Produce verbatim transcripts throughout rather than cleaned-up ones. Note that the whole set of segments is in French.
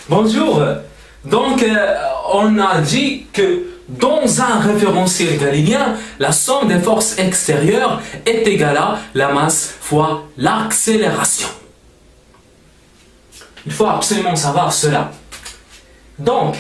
Bonjour. Donc, euh, on a dit que dans un référentiel galiléen, la somme des forces extérieures est égale à la masse fois l'accélération. Il faut absolument savoir cela. Donc,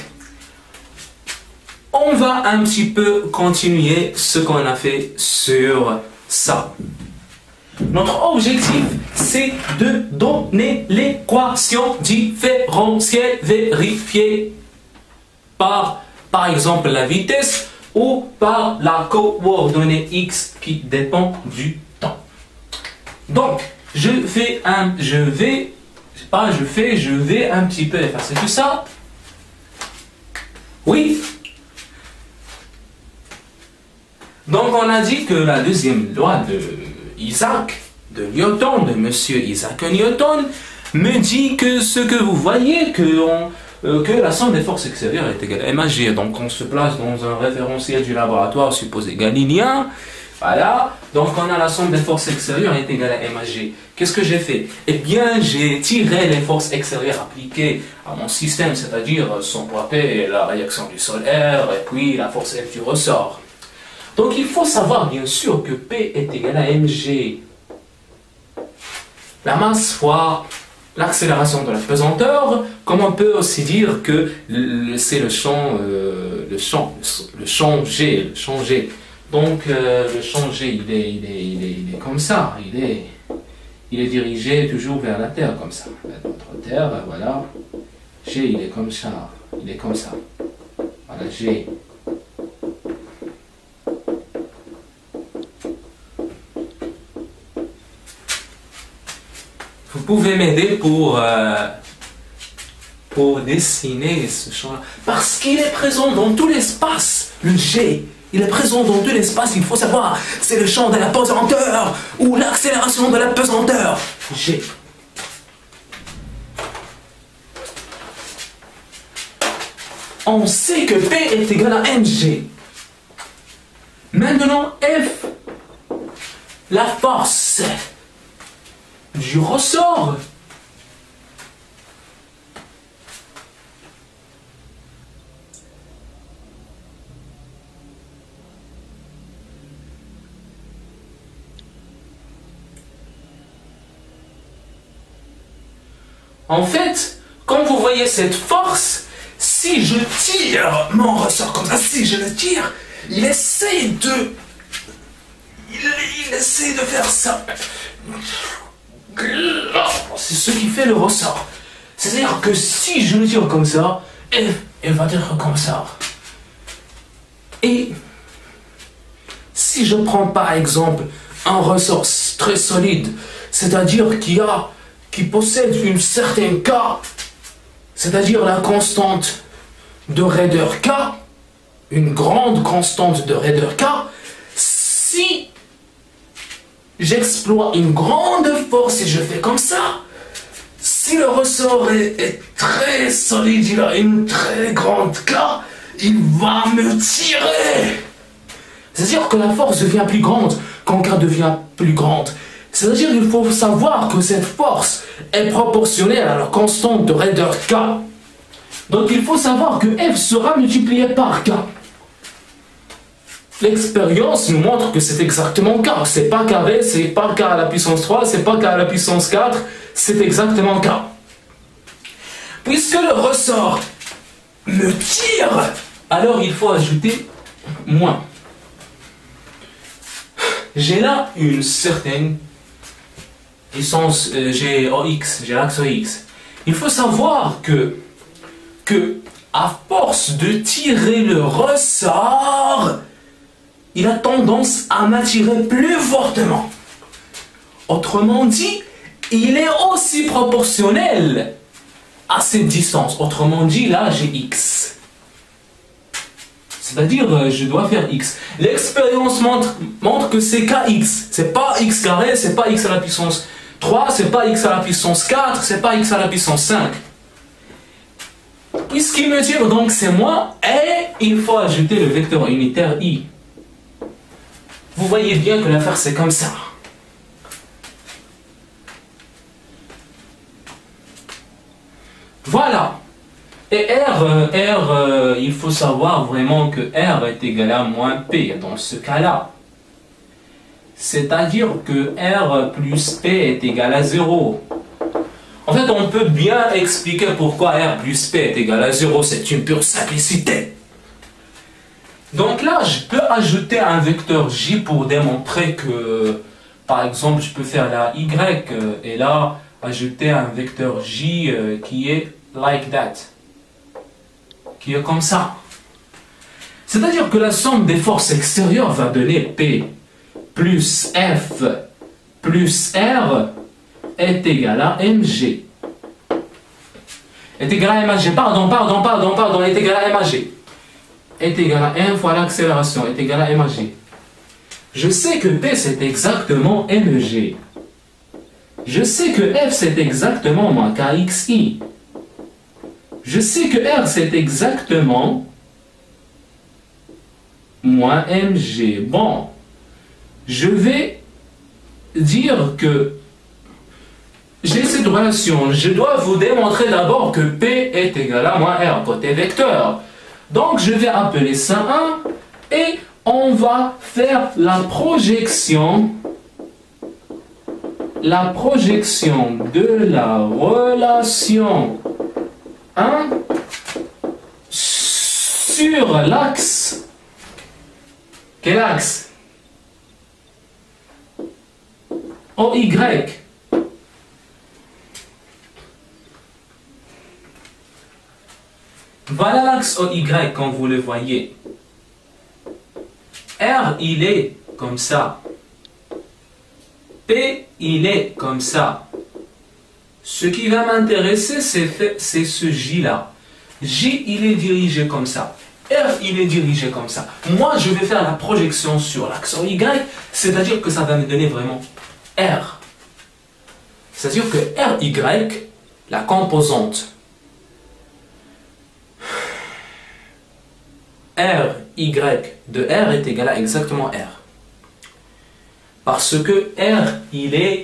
on va un petit peu continuer ce qu'on a fait sur ça. Notre objectif, c'est de donner l'équation différentielle vérifiée par, par exemple, la vitesse ou par la coordonnée x qui dépend du temps. Donc, je fais un, je vais, pas je fais, je vais un petit peu effacer tout ça. Oui. Donc, on a dit que la deuxième loi de Isaac, de Newton, de Monsieur Isaac Newton, me dit que ce que vous voyez, que, on, euh, que la somme des forces extérieures est égale à M A G. Donc on se place dans un référentiel du laboratoire supposé galiléen. Voilà. Donc on a la somme des forces extérieures est égale à M A G. Qu'est-ce que j'ai fait? Eh bien, j'ai tiré les forces extérieures appliquées à mon système, c'est-à-dire son poids P, la réaction du sol R, et puis la force F du ressort. Donc il faut savoir bien sûr que P est égal à mg, la masse fois l'accélération de la pesanteur, comme on peut aussi dire que c'est le champ, euh, le champ, le champ G, le champ G. Donc euh, le champ G, il est, il, est, il, est, il est comme ça, il est, il est dirigé toujours vers la Terre, comme ça. Notre Terre, voilà, G, il est comme ça, il est comme ça. Voilà, G. Vous pouvez m'aider pour, euh, pour dessiner ce champ-là. Parce qu'il est présent dans tout l'espace, le G. Il est présent dans tout l'espace, il faut savoir. C'est le champ de la pesanteur ou l'accélération de la pesanteur. G. On sait que P est égal à mg. Maintenant, F, la force du ressort. En fait, quand vous voyez cette force, si je tire mon ressort comme ça, si je le tire, il essaie de... Il, il essaie de faire ça. C'est ce qui fait le ressort. C'est-à-dire que si je le tire comme ça, elle, elle va être comme ça. Et si je prends par exemple un ressort très solide, c'est-à-dire qui a, qui possède une certaine K, c'est-à-dire la constante de raideur K, une grande constante de raideur K, si j'exploite une grande force et je fais comme ça, si le ressort est, est très solide, il a une très grande K, il va me tirer. C'est-à-dire que la force devient plus grande quand K devient plus grande. C'est-à-dire qu'il faut savoir que cette force est proportionnelle à la constante de raideur K. Donc il faut savoir que F sera multiplié par K. L'expérience nous montre que c'est exactement K. C'est pas carré, c'est pas K à la puissance trois, c'est pas K à la puissance quatre, c'est exactement K. Puisque le ressort me tire, alors il faut ajouter moins. J'ai là une certaine puissance, euh, j'ai O X, j'ai l'axe O X. Il faut savoir que, que à force de tirer le ressort, il a tendance à m'attirer plus fortement. Autrement dit, il est aussi proportionnel à cette distance. Autrement dit, là, j'ai X. C'est-à-dire, je dois faire X. L'expérience montre, montre que c'est K X. C'est pas X carré, c'est pas X à la puissance trois, c'est pas X à la puissance quatre, c'est pas X à la puissance cinq. Puisqu'il me tire, donc c'est moi, et il faut ajouter le vecteur unitaire I. Vous voyez bien que l'affaire c'est comme ça. Voilà. Et R, euh, R euh, il faut savoir vraiment que R est égal à moins P dans ce cas-là. C'est-à-dire que R plus P est égal à zéro. En fait, on peut bien expliquer pourquoi R plus P est égal à zéro. C'est une pure simplicité. Donc là, je peux ajouter un vecteur J pour démontrer que, par exemple, je peux faire la Y et là, ajouter un vecteur J qui est like that. Qui est comme ça. C'est-à-dire que la somme des forces extérieures va donner P plus F plus R est égal à mg. Est égal à mg. Pardon, pardon, pardon, pardon, est égal à mg. Est égal à un fois l'accélération, est égal à mg. Je sais que P c'est exactement mg. Je sais que F c'est exactement moins kxi. Je sais que R c'est exactement moins mg. Bon, je vais dire que j'ai cette relation. Je dois vous démontrer d'abord que P est égal à moins R côté vecteur. Donc je vais appeler ça un et on va faire la projection la projection de la relation un sur l'axe. Quel axe? O Y. Voilà l'axe O Y comme vous le voyez. R, il est comme ça. P, il est comme ça. Ce qui va m'intéresser, c'est ce J-là. J, il est dirigé comme ça. R, il est dirigé comme ça. Moi, je vais faire la projection sur l'axe O Y, c'est-à-dire que ça va me donner vraiment R. C'est-à-dire que R Y, la composante R Y de R est égal à exactement R. Parce que R, il est,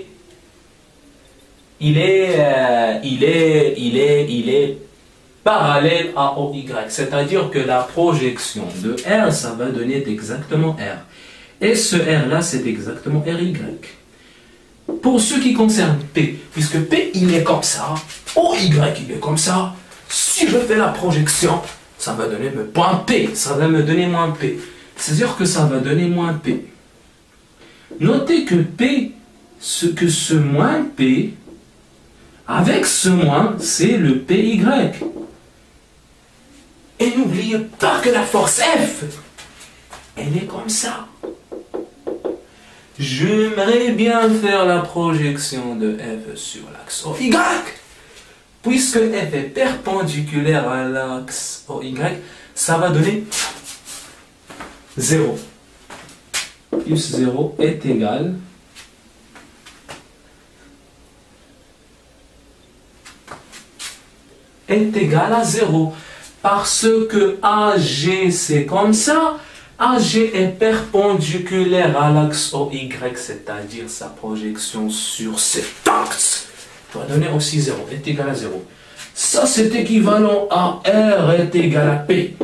il est, euh, il est, il est, il est parallèle à O Y. C'est-à-dire que la projection de R, ça va donner exactement R. Et ce R-là, c'est exactement R Y. Pour ce qui concerne P, puisque P, il est comme ça, O Y, il est comme ça, si je fais la projection, ça va donner le point P, ça va me donner moins P. C'est-à-dire que ça va donner moins P. Notez que P, ce que ce moins P, avec ce moins, c'est le P Y. Et n'oubliez pas que la force F, elle est comme ça. J'aimerais bien faire la projection de F sur l'axe O Y. Puisque F est perpendiculaire à l'axe O Y, ça va donner zéro. Plus zéro est égal est égal à zéro. Parce que A G c'est comme ça, A G est perpendiculaire à l'axe O Y, c'est-à-dire sa projection sur cet axe va donner aussi zéro, est égal à zéro. Ça c'est équivalent à R est égal à P.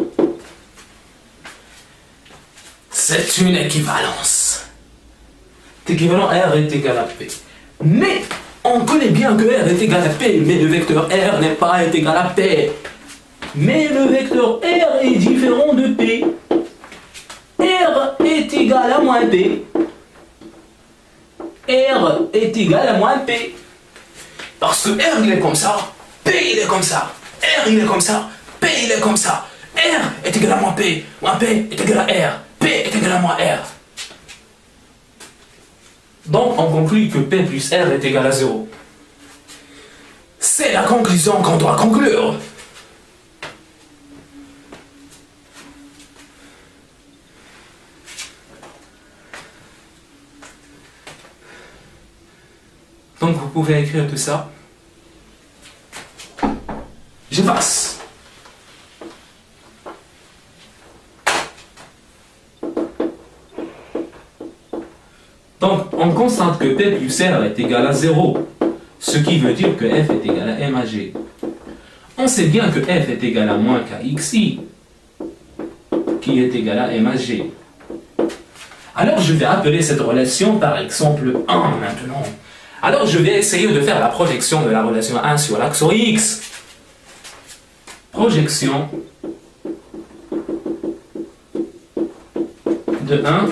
C'est une équivalence. C'est équivalent à R est égal à P. Mais on connaît bien que R est égal à P, mais le vecteur R n'est pas égal à P. Mais le vecteur R est différent de P. R est égal à moins P. R est égal à moins P. Parce que R il est comme ça, P il est comme ça, R il est comme ça, P il est comme ça. R est égal à moins P, moins P est égal à R, P est égal à moins R. Donc on conclut que P plus R est égal à zéro. C'est la conclusion qu'on doit conclure. Donc vous pouvez écrire tout ça. J'efface. Donc on constate que P plus R est égal à zéro. Ce qui veut dire que F est égal à M à G. On sait bien que f est égal à moins kxi, qui est égal à m à g. Alors je vais appeler cette relation par exemple un maintenant. Alors je vais essayer de faire la projection de la relation un sur l'axe x. Projection de un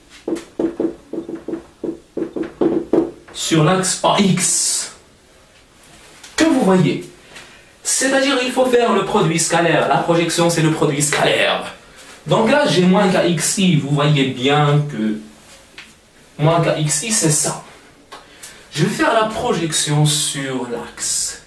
sur l'axe A X. Que vous voyez? C'est-à-dire il faut faire le produit scalaire. La projection c'est le produit scalaire. Donc là j'ai moins kxi. Vous voyez bien que moins kxi c'est ça. Je vais faire la projection sur l'axe.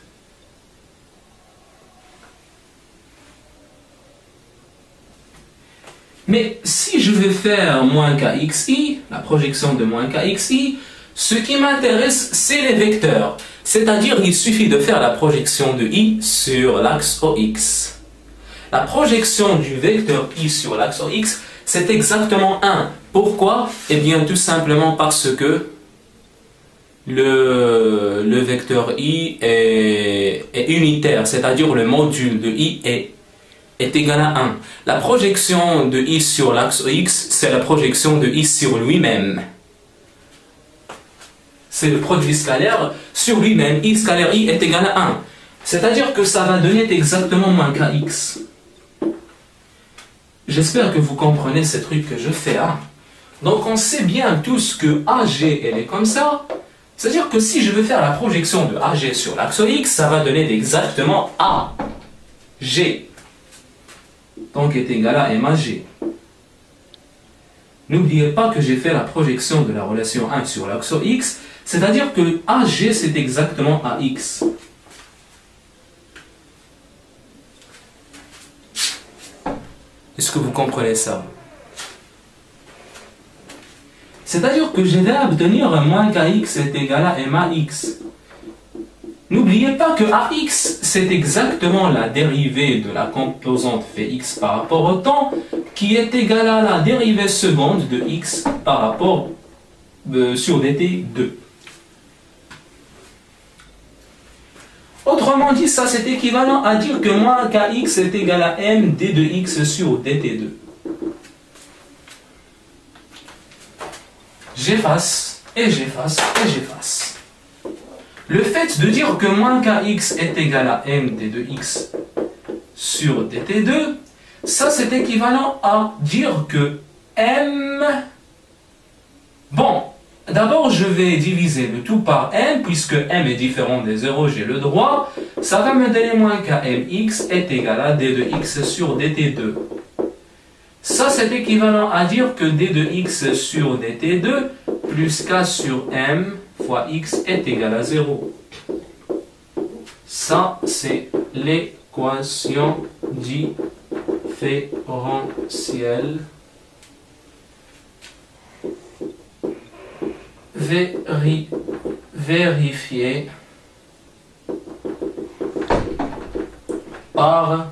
Mais si je vais faire moins kxi, la projection de moins kxi, ce qui m'intéresse, c'est les vecteurs. C'est-à-dire, il suffit de faire la projection de i sur l'axe O X. La projection du vecteur i sur l'axe O X, c'est exactement un. Pourquoi? Eh bien, tout simplement parce que le, le vecteur i est, est unitaire, c'est-à-dire le module de i est, est égal à un. La projection de i sur l'axe O X, c'est la projection de i sur lui-même. C'est le produit scalaire sur lui-même. I scalaire i est égal à un. C'est-à-dire que ça va donner exactement moins kx. J'espère que vous comprenez ce truc que je fais. Hein? Donc on sait bien tous que A G, elle est comme ça. C'est-à-dire que si je veux faire la projection de A G sur l'axe X, ça va donner exactement A G. Donc est égal à M A G. N'oubliez pas que j'ai fait la projection de la relation un sur l'axe X. C'est-à-dire que A G, c'est exactement A X. Est-ce que vous comprenez ça? C'est-à-dire que je vais obtenir moins kx est égal à M A X. N'oubliez pas que A X, c'est exactement la dérivée de la composante Vx par rapport au temps, qui est égale à la dérivée seconde de x par rapport euh, sur dt deux. Autrement dit, ça c'est équivalent à dire que moins kx est égal à m d de x sur dt deux. J'efface, et j'efface, et j'efface. Le fait de dire que moins kx est égal à m d de x sur dt deux, ça c'est équivalent à dire que m... Bon, d'abord je vais diviser le tout par m, puisque m est différent des zéro, j'ai le droit. Ça va me donner moins kmx est égal à d de x sur dt deux. Ça c'est équivalent à dire que d de x sur dt deux plus k sur m fois x est égal à zéro. Ça c'est l'équation différentielle Véri vérifiée par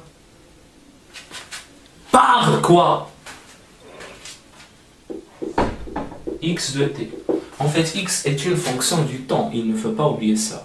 par quoi? X de t. En fait, x est une fonction du temps, il ne faut pas oublier ça.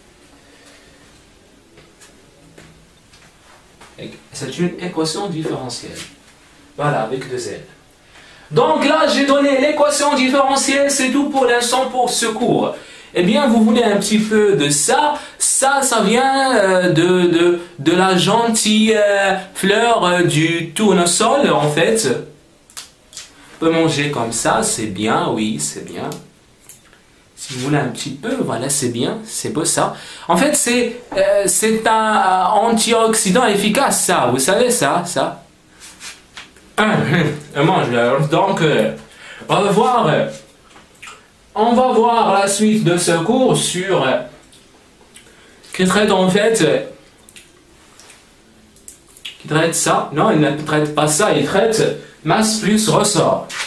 C'est une équation différentielle. Voilà, avec deux L. Donc là, j'ai donné l'équation différentielle, c'est tout pour l'instant pour ce cours. Eh bien, vous voulez un petit peu de ça. Ça, ça vient euh, de, de, de la gentille euh, fleur euh, du tournesol, en fait. On peut manger comme ça, c'est bien, oui, c'est bien. Si vous voulez un petit peu, voilà, c'est bien, c'est beau ça. En fait, c'est euh, c'est un euh, antioxydant efficace, ça, vous savez ça, ça. Mange, donc, euh, on va voir, euh, on va voir la suite de ce cours sur, euh, qui traite en fait, euh, qui traite ça, non, il ne traite pas ça, il traite masse plus ressort.